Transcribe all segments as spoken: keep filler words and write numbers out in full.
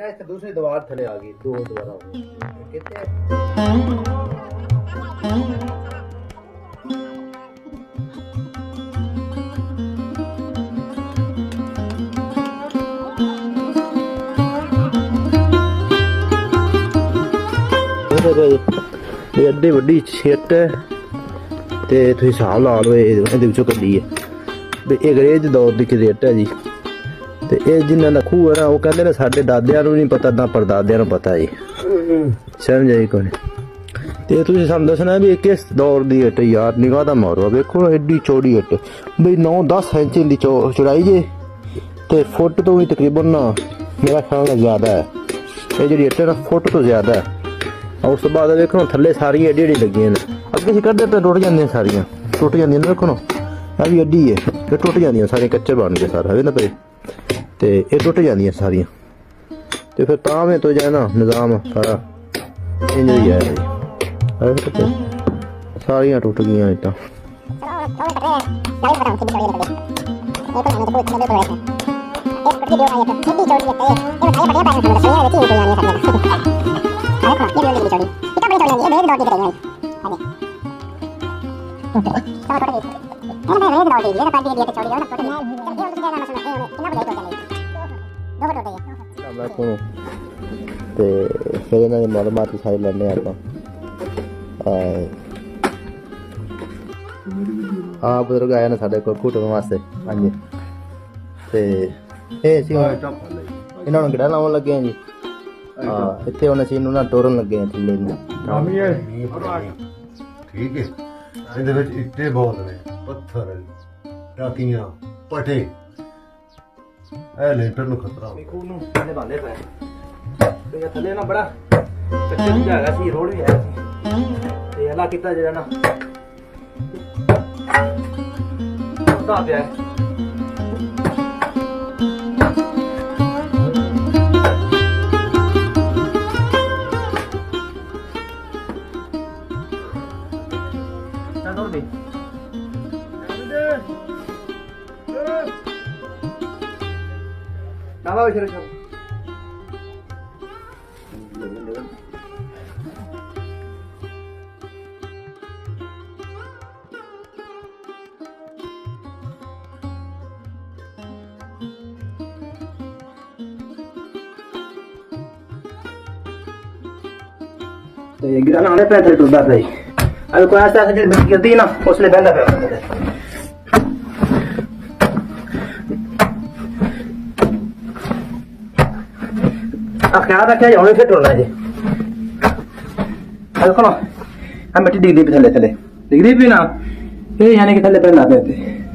इस दूसरी दीवार थले आ गई, दो दीवार हो गई कितने एड्डी वड्डी छिट है ते तुसीं हिसाब ला लो इहदे विचों कड्डी है भी अंग्रेज दौर दी क्रिएट है जी। ते ये जिन्हां दा खूह है ना वो कहंदे ने साडे दादियां नूं नहीं पता ना परदादियां नूं पता जी। समझ आई कोई ते तुसीं सानूं दसना भी किस दौर दी इट यार। निगाह दा मारो वेखो एड्डी चौड़ी इट बई नौ दस इंच दी चौड़ाई जे ते फुट तो भी तकरीबन ना मेरा ख्याल ज़्यादा है ये जी इट है ना फुट तो ज़्यादा है। और उस बाद वेखो थल्ले सारियां एड्डी एड्डी लगियां ने अगे असीं कड्ढदे पे टुट जांदियां सारियां टुट जांदियां ने। वेखो ये भी एड्डी है ये टुट जांदियां सारियां कच्चे बन गए सारा है ना पे ते ये टुट जांदियां सारियां ते फिर तां में तो जाए ना निज़ाम सारा इंज ही है जी सारियां टुट गईयां इटां। फिर इन्होंने मालूमात सारी लैने आप हाँ बुजुर्ग आए ना साढ़े को घुटन वास्ते। हाँ जी ते इन्होंने गिड़ा लाउन लगे हैं जी। हाँ इतने उन्हें सीन ना टोरन लगे हैं थल्ले ठीक है। ਇਹਦੇ ਵਿੱਚ ਇੱਟੇ ਬਹੁਤ ਨੇ ਪੱਥਰ ਟਾਕੀਆਂ ਪਟੇ ਇਹ ਲੈਂਟਰ ਨੂੰ ਖਤਰਾ ਹੋ ਦੇਖੋ ਨੂੰ ਥੱਲੇ ਬਾਂਦੇ ਪਏ ਤੇ ਥੱਲੇ ਨਾ ਬੜਾ ਕੱਚਾ ਜਿਹਾ ਹੈਗਾ ਸੀ ਰੋਡ ਵੀ ਹੈ ਸੀ ਤੇ ਹਲਾ ਕੀਤਾ ਜਿਹੜਾ ਨਾ ਤਾਂ ਪਿਆ Nama bisa recap. तो ये गिराना आने पे तो टूटा भाई अगर कोई ऐसा ऐसा चीज गिरती है ना उसने बंदा पे ख्याल रखा जाए फिर टूटना जी। देखो ना हम मिट्टी डिग्री पे थले थले डिग्री भी ना ये यानी कि थले पे ना पे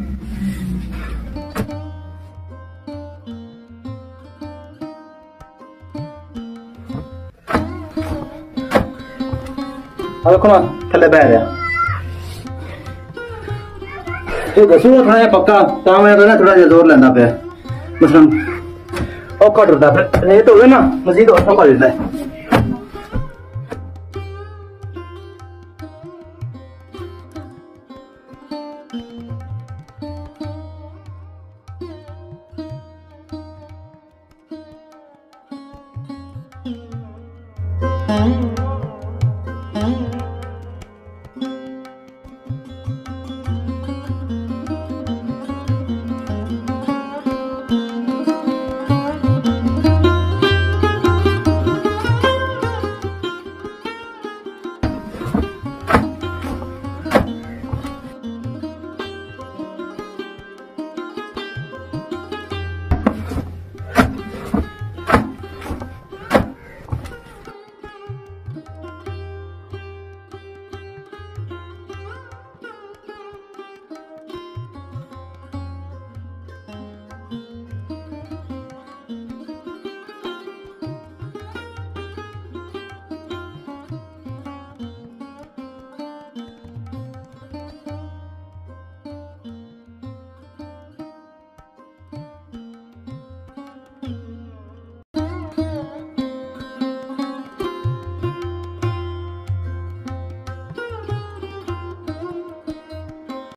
देखो ना थले बह रहा ये दसो थोड़ा पक्का तो मैं तो ना थोड़ा जिहा जोर लेना पे मसलन और कट होता है नहीं तो ना मजीद और संभाल लेता है। Mm-hmm.